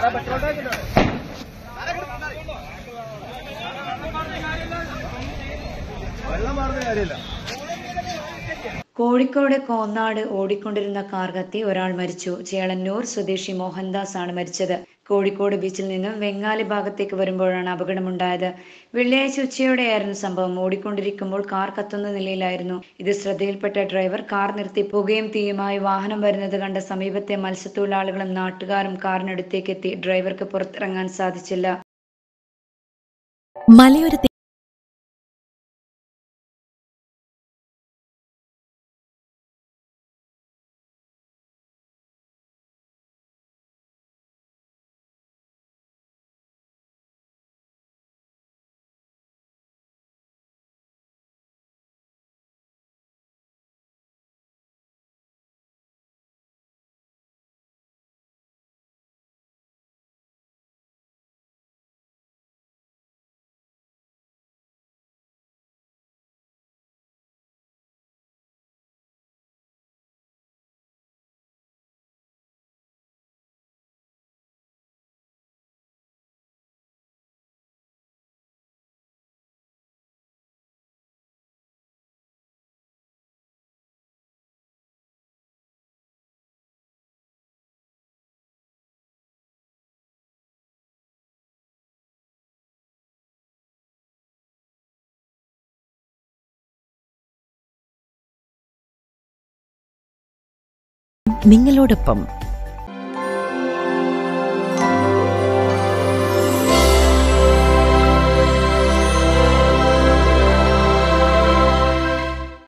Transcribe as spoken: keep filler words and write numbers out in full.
കോഴിക്കോട് കോന്നാട് ഓടിക്കൊണ്ടിരുന്ന കാർ കത്തി ഒരാൾ മരിച്ചു. ചേളന്നൂർ സ്വദേശി മോഹൻദാസ് ആണ് മരിച്ചത്. കോഴിക്കോട് ബീച്ചിൽ നിന്നും വെങ്ങാലി ഭാഗത്തേക്ക് വരുമ്പോഴാണ് അപകടമുണ്ടായത്. വെള്ളിയാഴ്ച ഉച്ചയോടെയായിരുന്നു സംഭവം. ഓടിക്കൊണ്ടിരിക്കുമ്പോൾ കാർ കത്തുന്ന നിലയിലായിരുന്നു. ഇത് ശ്രദ്ധയിൽപ്പെട്ട ഡ്രൈവർ കാർ നിർത്തി പുകയും തീയുമായി വാഹനം വരുന്നത് കണ്ട സമീപത്തെ മത്സ്യത്തൊഴിലാളികളും നാട്ടുകാരും കാറിനടുത്തേക്ക് എത്തി. ഡ്രൈവർക്ക് പുറത്തിറങ്ങാൻ സാധിച്ചില്ല. മലയോരത്തെ നിങ്ങളോടൊപ്പം